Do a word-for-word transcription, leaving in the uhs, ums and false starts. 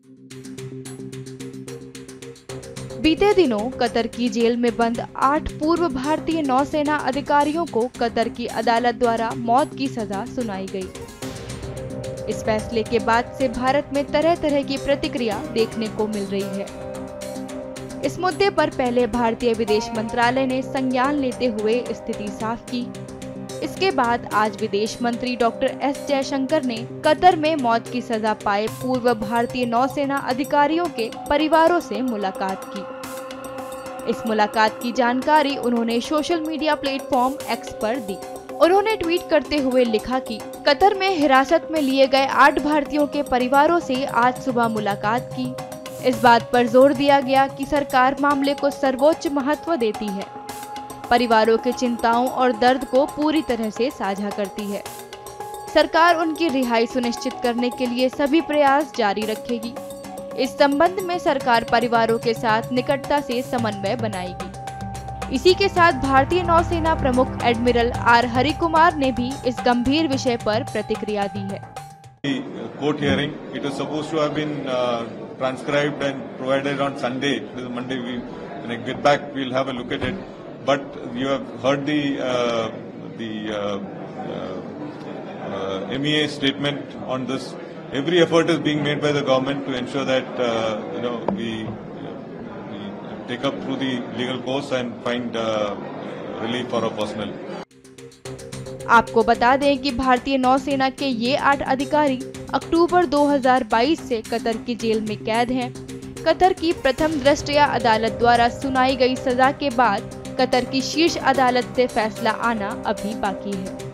बीते दिनों कतर की जेल में बंद आठ पूर्व भारतीय नौसेना अधिकारियों को कतर की अदालत द्वारा मौत की सजा सुनाई गई। इस फैसले के बाद से भारत में तरह तरह की प्रतिक्रिया देखने को मिल रही है। इस मुद्दे पर पहले भारतीय विदेश मंत्रालय ने संज्ञान लेते हुए स्थिति साफ की। इसके बाद आज विदेश मंत्री डॉक्टर एस जयशंकर ने कतर में मौत की सजा पाए पूर्व भारतीय नौसेना अधिकारियों के परिवारों से मुलाकात की। इस मुलाकात की जानकारी उन्होंने सोशल मीडिया प्लेटफॉर्म एक्स पर दी। उन्होंने ट्वीट करते हुए लिखा कि कतर में हिरासत में लिए गए आठ भारतीयों के परिवारों से आज सुबह मुलाकात की। इस बात पर जोर दिया गया कि सरकार मामले को सर्वोच्च महत्व देती है, परिवारों की चिंताओं और दर्द को पूरी तरह से साझा करती है। सरकार उनकी रिहाई सुनिश्चित करने के लिए सभी प्रयास जारी रखेगी। इस संबंध में सरकार परिवारों के साथ निकटता से समन्वय बनाएगी। इसी के साथ भारतीय नौसेना प्रमुख एडमिरल आर हरिकुमार ने भी इस गंभीर विषय पर प्रतिक्रिया दी है। Court hearing, it is supposed to have been uh, transcribed and provided on Sunday. This is Monday. We, when I get back, we'll have a look at it. But you have heard the uh, the uh, uh, M E A statement on this. Every effort is being made by the government to ensure that uh, you know we, we take up through the legal course and find uh, relief for our personnel. आपको बता दें कि भारतीय नौसेना के ये आठ अधिकारी अक्टूबर दो हज़ार बाईस से कतर की जेल में कैद हैं। कतर की प्रथम दृष्टया अदालत द्वारा सुनाई गई सजा के बाद कतर की शीर्ष अदालत से फैसला आना अभी बाकी है।